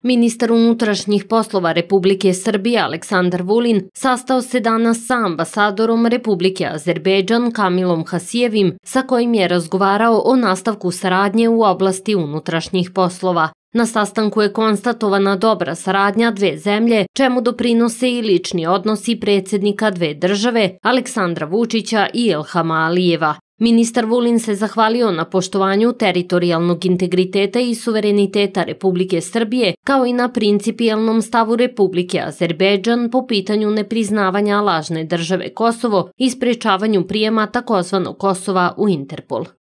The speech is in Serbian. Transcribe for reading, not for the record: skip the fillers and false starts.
Ministar unutrašnjih poslova Republike Srbije Aleksandar Vulin sastao se danas sa ambasadorom Republike Azerbejdžan Kamilom Hasijevim, sa kojim je razgovarao o nastavku saradnje u oblasti unutrašnjih poslova. Na sastanku je konstatovana dobra saradnja dve zemlje, čemu doprinose i lični odnosi predsjednika dve države, Aleksandra Vučića i Ilhama Alijeva. Ministar Vulin se zahvalio na poštovanju teritorijalnog integriteta i suvereniteta Republike Srbije, kao i na principijelnom stavu Republike Azerbejdžan po pitanju nepriznavanja lažne države Kosovo i sprečavanju prijema takozvanog Kosova u Interpol.